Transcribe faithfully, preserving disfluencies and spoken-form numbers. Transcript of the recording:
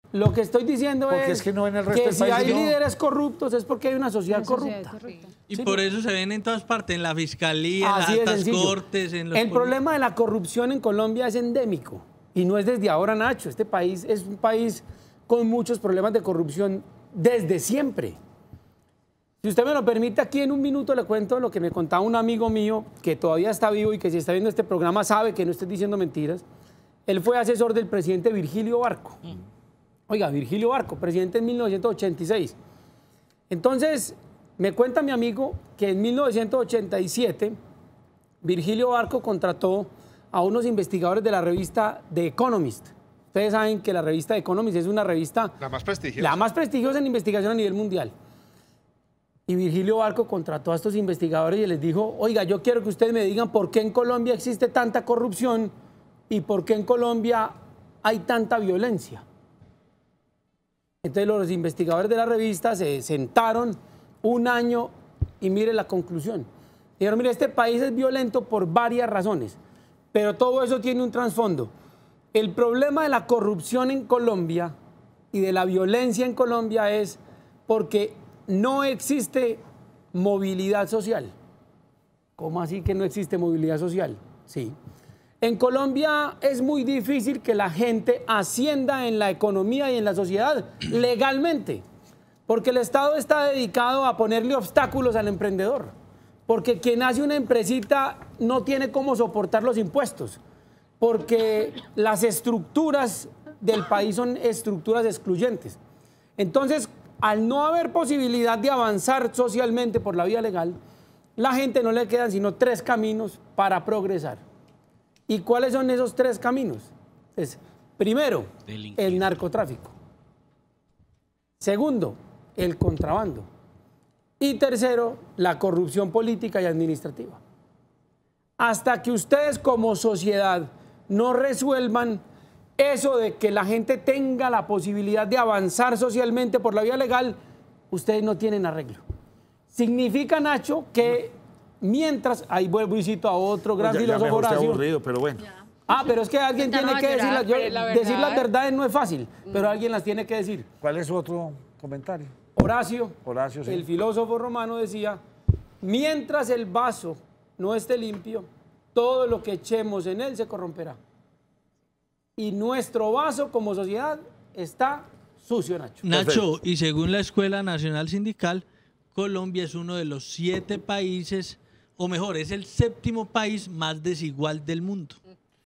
Lo que estoy diciendo porque es, es que, no en el resto que del si país hay no. líderes corruptos es porque hay una sociedad, Una sociedad corrupta. corrupta. Y Sí, por no. eso se ven en todas partes, en la fiscalía, Así en de las altas sencillo. cortes, en los El poli- problema de la corrupción en Colombia es endémico y no es desde ahora, Nacho. Este país es un país con muchos problemas de corrupción desde siempre. Si usted me lo permite, aquí en un minuto le cuento lo que me contaba un amigo mío que todavía está vivo y que si está viendo este programa sabe que no estoy diciendo mentiras. Él fue asesor del presidente Virgilio Barco. Oiga, Virgilio Barco, presidente en mil novecientos ochenta y seis. Entonces, me cuenta mi amigo que en mil novecientos ochenta y siete Virgilio Barco contrató a unos investigadores de la revista The Economist. Ustedes saben que la revista The Economist es una revista La más prestigiosa. la más prestigiosa en investigación a nivel mundial. Y Virgilio Barco contrató a estos investigadores y les dijo, oiga, yo quiero que ustedes me digan por qué en Colombia existe tanta corrupción y por qué en Colombia hay tanta violencia. Entonces los investigadores de la revista se sentaron un año y mire la conclusión. Dijeron, mire, este país es violento por varias razones, pero todo eso tiene un trasfondo. El problema de la corrupción en Colombia y de la violencia en Colombia es porque no existe movilidad social. ¿Cómo así que no existe movilidad social? Sí. En Colombia es muy difícil que la gente ascienda en la economía y en la sociedad legalmente, porque el Estado está dedicado a ponerle obstáculos al emprendedor, porque quien hace una empresita no tiene cómo soportar los impuestos, porque las estructuras del país son estructuras excluyentes. Entonces, al no haber posibilidad de avanzar socialmente por la vía legal, la gente no le quedan sino tres caminos para progresar. ¿Y cuáles son esos tres caminos? Es, primero, el narcotráfico. Segundo, el contrabando. Y tercero, la corrupción política y administrativa. Hasta que ustedes como sociedad no resuelvan eso de que la gente tenga la posibilidad de avanzar socialmente por la vía legal, ustedes no tienen arreglo. Significa, Nacho, que mientras, ahí vuelvo y cito a otro gran ya, filósofo ya mejor, está Horacio. aburrido, pero bueno. Ya. Ah, pero es que alguien Ya no tiene va a que decir, llorar, las, yo- pero la decir las verdad- verdades no es fácil, pero alguien las tiene que decir. ¿Cuál es su otro comentario? Horacio, Horacio, sí. el filósofo romano, decía, mientras el vaso no esté limpio, todo lo que echemos en él se corromperá. Y nuestro vaso como sociedad está sucio, Nacho. Nacho, Perfecto. y según la Escuela Nacional Sindical, Colombia es uno de los siete países, o mejor, es el séptimo país más desigual del mundo.